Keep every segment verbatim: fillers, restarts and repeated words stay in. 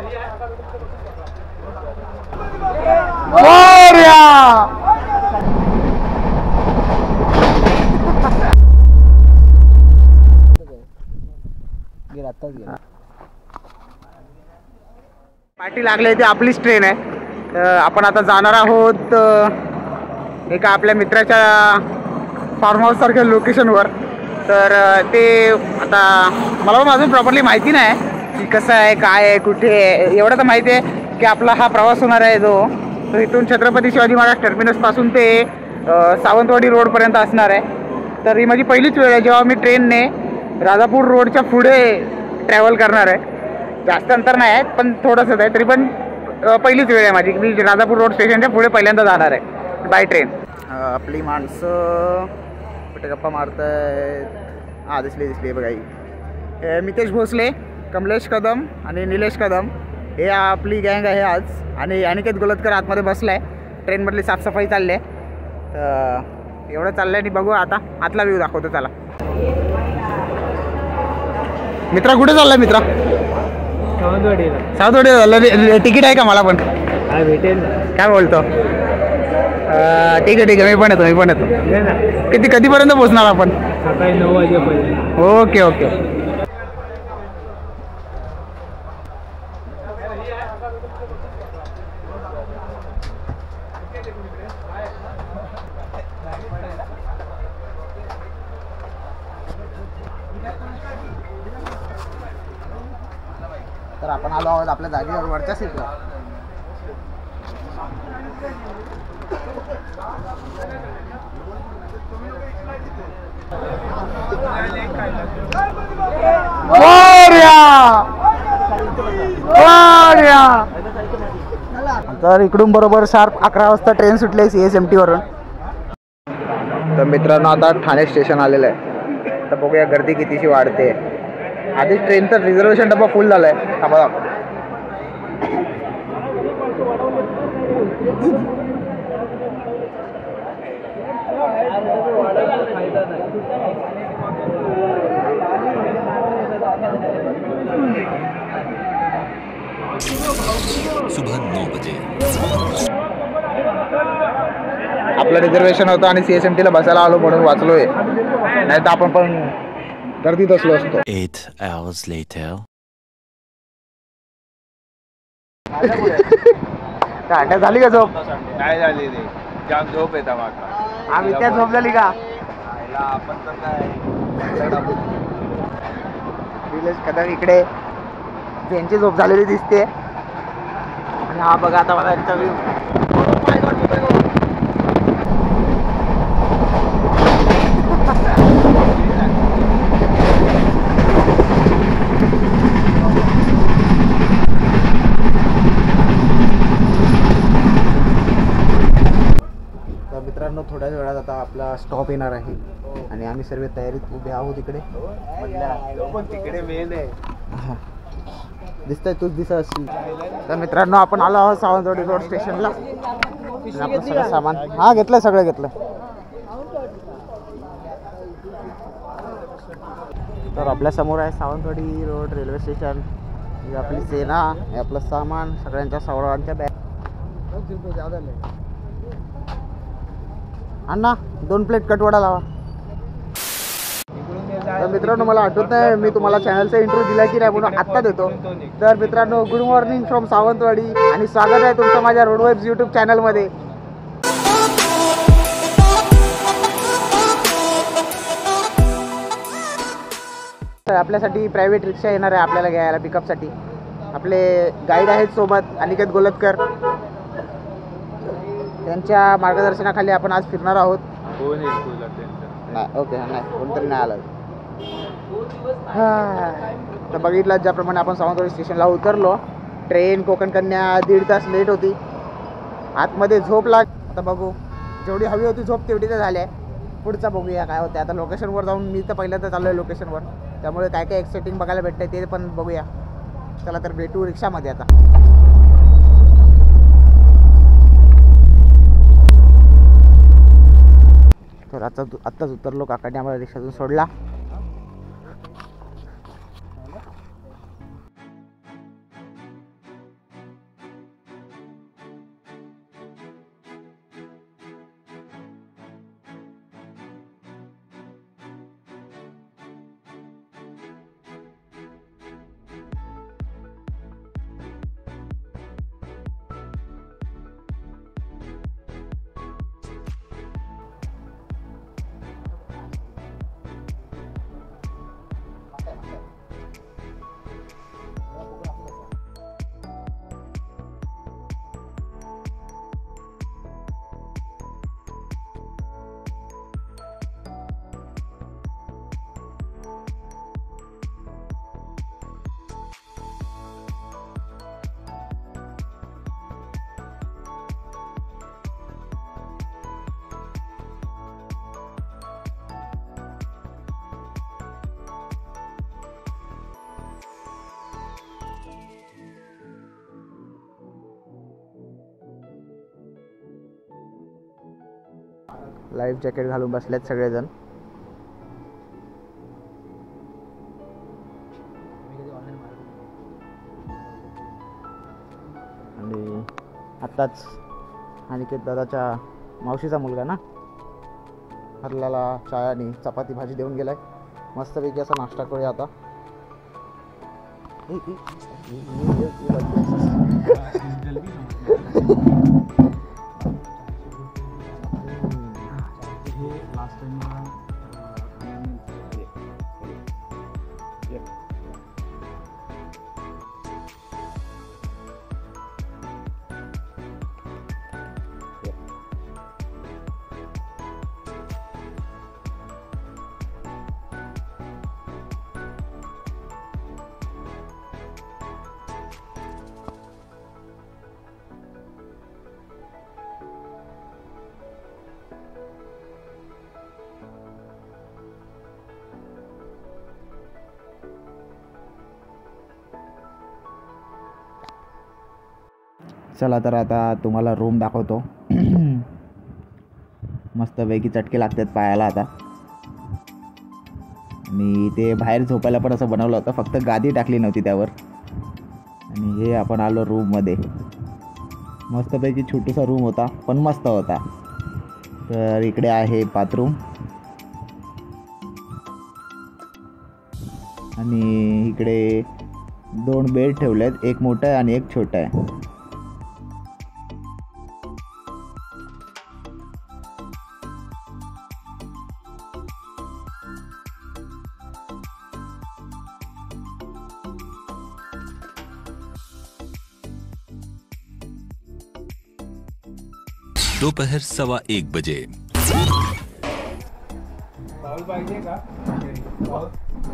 Party लागली ती आपलीच ट्रेन आहे. आपण आता जाणार आहोत एका आपल्या मित्राच्या फार्म हाऊस सारख्या लोकेशनवर. तर ते आता मला पण अजून प्रॉपरली माहिती नाही की कसं आहे काय आहे कुठे आहे. एवढं तर माहिती आहे की आपला हा प्रवास होणार आहे जो तो इथून छत्रपती शिवाजी महाराज टर्मिनसपासून ते सावंतवाडी रोडपर्यंत असणार आहे. तर ही माझी पहिलीच वेळ आहे जेव्हा मी ट्रेनने राजापूर रोडच्या पुढे ट्रॅव्हल करणार आहे. जास्त अंतर नाही आहे पण थोडंसंच आहे, तरी पण पहिलीच वेळ आहे माझी. मी राजापूर रोड स्टेशनच्या पुढे पहिल्यांदा जाणार आहे बाय ट्रेन. आपली माणसं कुठे गप्पा मारत आहेत. हां दिसली दिसली बघा ही मितेश भोसले, कमलेश कदम आणि निलेश कदम हे आपली गँग आहे आज. आणि अनिकेत गोलतकर आतमध्ये बसला आहे. ट्रेनमधली साफसफाई चालली आहे. तर एवढं चाललं आहे आणि बघू आता आतला व्ह्यू दाखवतो. चला मित्रा कुठे चाललाय मित्रा? सावंतवाडीला. सावंतवाडीला झालं. तिकीट आहे का मला पण? हा भेटेल. काय बोलतो? ठीक आहे ठीक आहे मी पण येतो मी पण येतो. किती कधीपर्यंत पोहोचणार आपण? सकाळी नऊ वाजेपर्यंत. Okay okay. तर आपण आलो आहोत आपल्या जागेवर वरच्या सीटला. तर इकडून बरोबर शार्प अकरा वाजता ट्रेन सुटली सी एस एम टी वरून. तर मित्रांनो आता ठाणे स्टेशन आलेलं आहे. तर बघूया गर्दी कितीशी वाढते. आधीच ट्रेनचा रिझर्वेशन डबा फुल झाला आहे. थांबा दाखव. सुबह नौ बजे आपलं रिझर्वेशन होतं आणि सीएसएमटीला बसायला आलो म्हणून वाचलोय, नाही तर आपण पण गर्दीत असलो असतो. Eight hours later. काय झाली का झोप? काय झाली रे? जाम झोप येता माका. आम्ही त्या झोप झाली का? आपण तर काय निलेश कदम इकडे त्यांची झोप झालेली दिसते. आणि हा बघा आता मला यांचा व्ह्यू. तर मित्रांनो थोड्याच वेळात आता आपला स्टॉप येणार आहे आणि आम्ही सर्व तयारीत उभे आहोत. इकडे तिकडे मेन आहे दिसतंय तूच दिसत असतील. तर मित्रांनो आपण आलो आहोत सावंतवाडी रोड स्टेशनला. आपलं सगळं सामान हा घेतलंय सगळं घेतलं. तर आपल्या समोर आहे सावंतवाडी रोड रेल्वे स्टेशन. ही आपली सेना हे आपलं सामान सगळ्यांच्या सर्वांच्या बॅग. अण्णा दोन प्लेट कटवडा लावा. तर मित्रांनो मला आठवत नाही मी तुम्हाला चॅनलचा इंट्रो दिला की नाही म्हणून आत्ता देतो. तर मित्रांनो गुड मॉर्निंग फ्रॉम सावंतवाडी आणि स्वागत आहे तुमचं माझ्या रोड वाईब्स यूट्यूब चॅनलमध्ये. तर आपल्यासाठी प्रायव्हेट रिक्षा येणार आहे आपल्याला घ्यायला पिकअपसाठी. आपले गाईड आहेत सोबत अनिकेत गोलतकर. त्यांच्या मार्गदर्शनाखाली आपण आज फिरणार आहोत. नाही ओके नाही कोणतरी नाही आलं. तर बघितलं ज्याप्रमाणे आपण सावंतवाडी स्टेशनला उतरलो. ट्रेन कोकण कन्या दीड तास लेट होती. आतमध्ये झोप लाग. आता बघू जेवढी हवी होती झोप तेवढी तर झाली आहे. पुढचा बघूया काय होतं. आता लोकेशनवर जाऊन मी तर पहिल्यांदा चाललो आहे लोकेशनवर, त्यामुळे काय काय एक्साइटिंग बघायला भेटतं ते पण बघूया. चला तर भेटू रिक्षामध्ये आता. तर आता आत्ताच उतरलो. काकाने आम्हाला रिक्षातून सोडला. लाईफ जॅकेट घालून बसलेत सगळेजण. आणि आत्ताच अनिकेत दादाच्या मावशीचा मुलगा ना हरल्याला चाय आणि चपाती भाजी देऊन गेलाय. मस्तपैकी असा नाश्ता करूया आता. चला तर आता तुम्हाला रूम दाखवतो. मस्तपैकी चटके लागतात पायाला आता. आणि ते बाहेर झोपायला पण असं बनवलं होतं, फक्त गादी टाकली नव्हती त्यावर. आणि हे आपण आलो रूममध्ये. मस्तपैकी छोटूसा रूम होता पण मस्त होता. तर इकडे आहे बाथरूम आणि इकडे दोन बेड ठेवलेत, एक मोठा आहे आणि एक छोटा आहे. दोपहर सवा एक बजे. पाऊल पाहिजे का? पाऊल?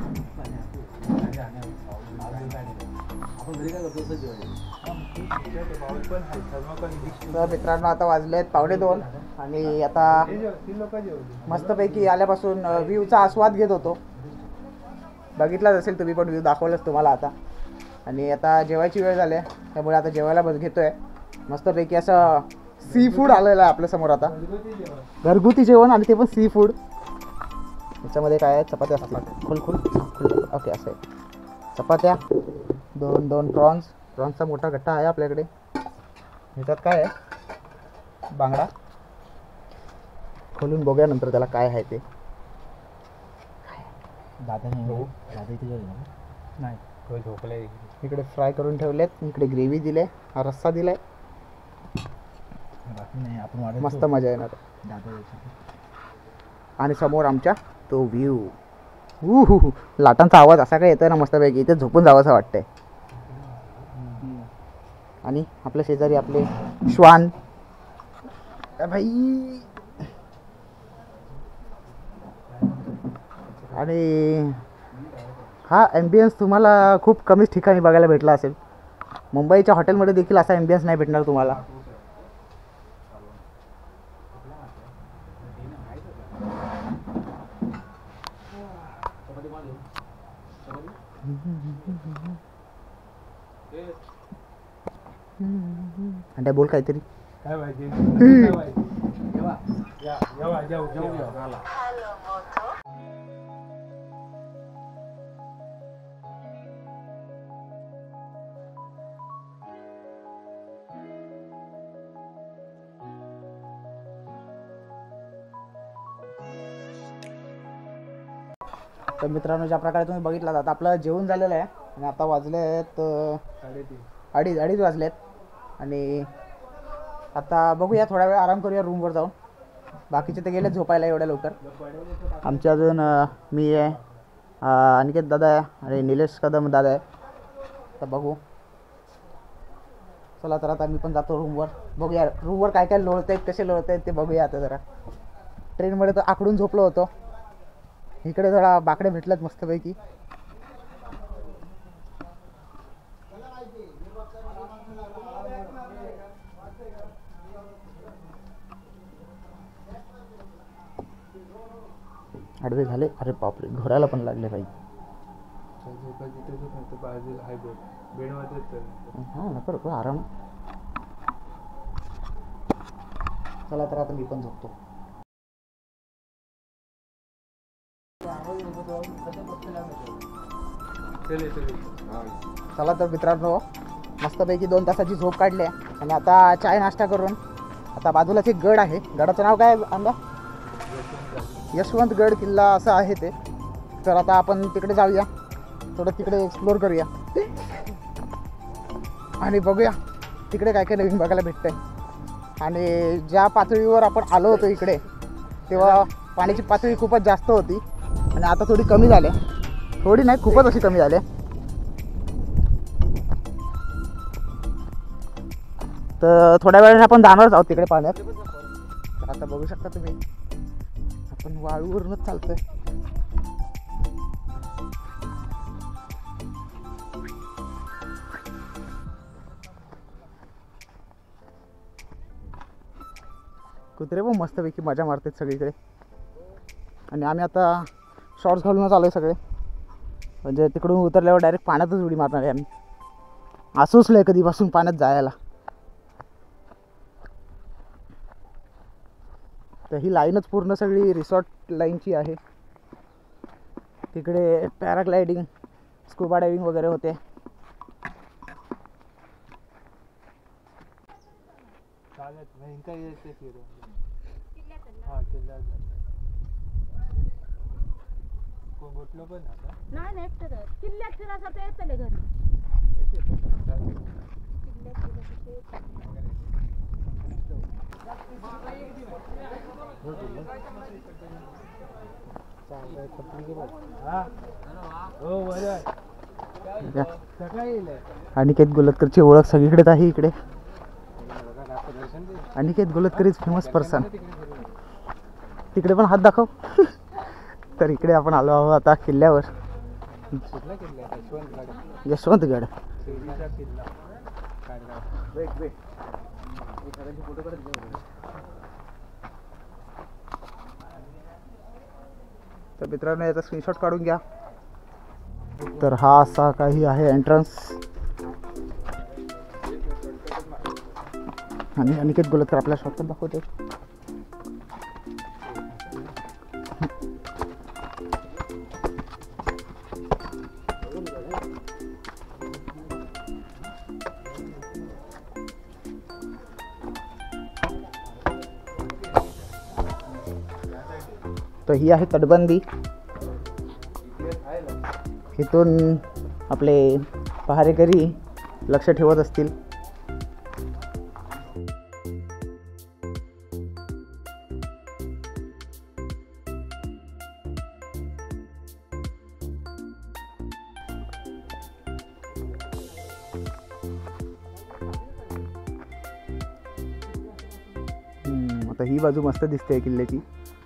तर मित्रांनो आता वाजलेत पावणे दोन आणि आता मस्तपैकी आल्यापासून व्ह्यूचा आस्वाद घेत होतो. बघितलाच असेल तुम्ही पण, व्ह्यू दाखवलाच तुम्हाला आता. आणि आता जेवायची वेळ झाली त्यामुळे आता जेवायला बस घेतोय. मस्तपैकी असं सी फूड आलेलं आहे आपल्यासमोर आता. घरगुती जेवण आणि ते पण सी फूड. त्याच्यामध्ये काय आहे, चपात्या असतात खुल खुल खुल ओके असं आहे. चपात्या, दोन दोन प्रॉन्स. प्रॉन्सचा मोठा गट्टा आहे आपल्याकडे. ह्याच्यात काय आहे, बांगडा. खोलून बघूया नंतर त्याला काय आहे ते. दादा नाही झोपले. इकडे फ्राय करून ठेवलेत, इकडे ग्रेव्ही दिले, हा रस्सा दिलाय. मस्त मजा येणार. आणि समोर आमच्या तो व्ह्यू. हू हू हू लाटांचा आवाज असा काय येतोय ना मस्तपैकी, इथे झोपून जावं असं वाटतंय. आणि आपल्या शेजारी आपले श्वान भाई. आणि हा ॲम्बियन्स तुम्हाला खूप कमीच ठिकाणी बघायला भेटला असेल. मुंबईच्या हॉटेलमध्ये देखील असा ॲम्बियन्स नाही भेटणार तुम्हाला. अंड्या बोल काहीतरी. काय पाहिजे? काय पाहिजे? जेवा या जेवा जाऊ जाऊ आला. तर मित्रांनो ज्या प्रकारे तुम्ही बघितलात आता आपलं जेवण झालेलं आहे आणि आता वाजले आहेत अडीच अडीच वाजलेत. आणि आता बघूया थोडा वेळ आराम करूया रूमवर जाऊन. बाकीचे ते गेले झोपायला एवढ्या लवकर. आमचे अजून मी आहे, अनिकेत दादा आहे आणि निलेश कदम दादा आहे. तर बघू. चला तर आता मी पण जातो रूमवर. बघूया रूमवर काय काय लोळत आहेत, कसे लोळत आहेत ते बघूया आता जरा. ट्रेनमध्ये तर आखडून झोपलो होतो. इकडे जरा बाकडे भेटल्यात मस्तपैकी. आडवे झाले. अरे बापरे घोरायला पण लागले भाई. हां नको नको आराम. चला तर आता मी पण झोपतो. चले चले चला तर मित्रांनो, मस्तपैकी दोन तासाची झोप काढली आहे आणि आता चाय नाश्ता करून आता बाजूलाच एक गड आहे. गडाचं नाव काय आंबा? यशवंतगड किल्ला असं आहे ते. तर आता आपण तिकडे जाऊया, थोडं तिकडे एक्सप्लोर करूया आणि बघूया तिकडे काय काय नवीन बघायला भेटतंय. आणि ज्या पातळीवर आपण आलो होतो इकडे तेव्हा पाण्याची पातळी खूपच जास्त होती आणि आता थोडी कमी झाली. थोडी नाही, खूपच अशी कमी झाली. तर थोड्या वेळाने आपण जाणारच आहोत तिकडे पाण्यात. तर आता बघू शकता तुम्ही, आपण वाळूवरूनच चालतोय. कुत्रे पण मस्तपैकी मजा मारतात सगळीकडे आणि आम्ही आता शॉर्ट्स घालूनच आलो आहे सगळे. म्हणजे तिकडून उतरल्यावर डायरेक्ट पाण्यातच उडी मारणार आहे आम्ही. असंच लय कधीपासून पाण्यात जायला. तर ही लाईनच पूर्ण सगळी रिसॉर्ट लाईनची आहे. तिकडे पॅराग्लायडिंग, स्कुबा डायव्हिंग वगैरे होते. चालत नाही काय यायचं फिरून. हा किल्ल्यात जायचं. कोण गोठलं पण आता नाही नाही एकटं घर. किल्ल्यात फिरायसाठी येतले घरी. येते पण चालेल. किल्ल्यात फिरायसाठी येतले. हा हो बरं सकाळी येईल. अनिकेत गोलतकरची ओळख सगळीकडेच आहे इकडे. Aniket Golatkar is famous person. तिकडे पण हात दाखव. तर इकडे आपण आलो आहोत आता किल्ल्यावर. कुठला किल्ला आहे? यशवंतगड. यशवंतगड. शिर्डीचा किल्ला काढला. वेट वेट एखाद्याचे फोटो काढत जाऊ. तर मित्रांनो याचा स्क्रीनशॉट काढून घ्या. तर हा असा काही आहे एंट्रन्स. आणि अनिकेत गोलतकर आपल्या शॉर्टकट दाखवते. तर ही आहे तटबंदी. इथून आपले पहारेकरी लक्ष ठेवत असतील. आता ही बाजू मस्त दिसते किल्ल्याची.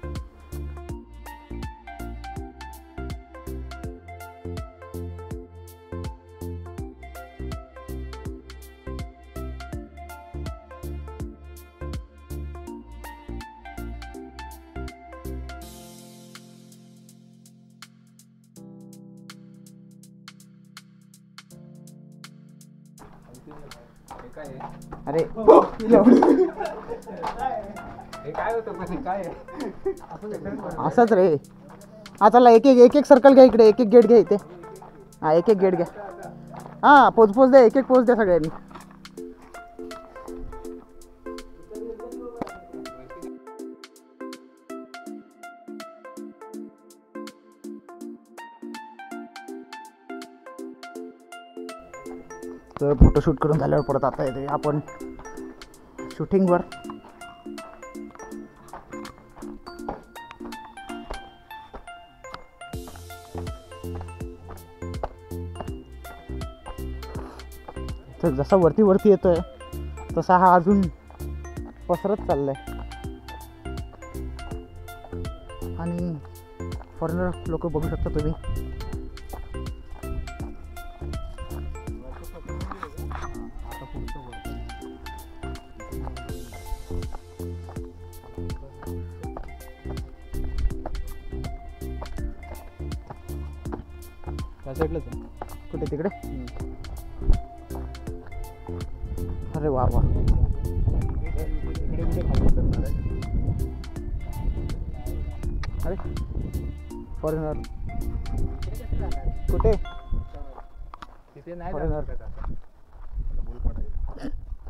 हे काय आहे? अरे हे काय होतं पण काय आहे? असंच रे. हा चला एक एक एक एक सर्कल घ्या इकडे. एक एक गेट घ्या इथे. हा एक एक गेट घ्या. हां पोच पोच द्या. एक एक पोच द्या सगळ्यांनी. तर फोटोशूट करून झाल्यावर परत आता येते आपण शूटिंगवर. तर जसा वरती वरती येतोय तसा हा अजून पसरत चाललाय. आणि फॉरेनर लोक बघू शकता तुम्ही. त्या साईडलाच आहे. कुठे तिकडे? अरे वा वा. इकडे कुठे खाली उतरणार आहे? अरे फॉरेनर कुठे? इथे नाही Foreigner. जाऊ शकत आता. आता बोल पडायचं.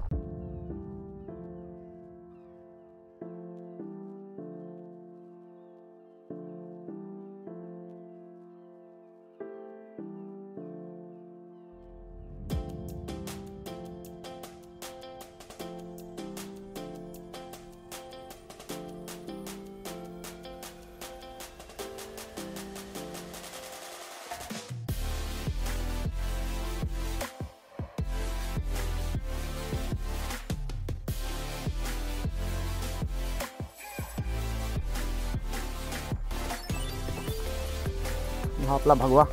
हा आपला भगवा.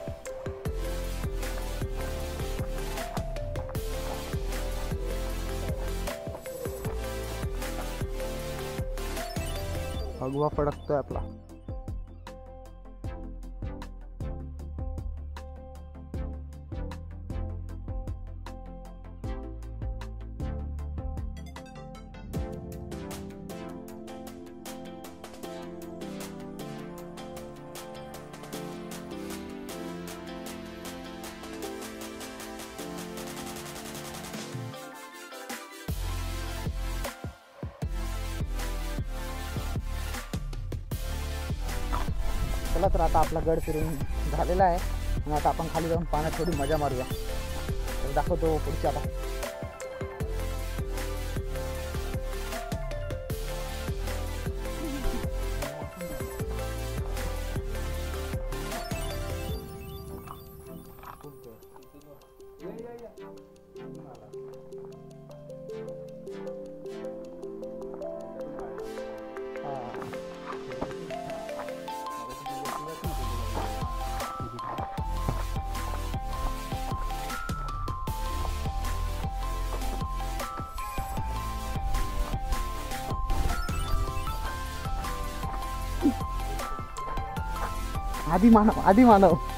भगवा फडकतोय आपला. चला तर आता आपला गड फिरून झालेला आहे आणि आता आपण खाली जाऊन पाण्यात थोडी मजा मारूया. तर दाखवतो पुढची आता. आदी मानव आदी मानव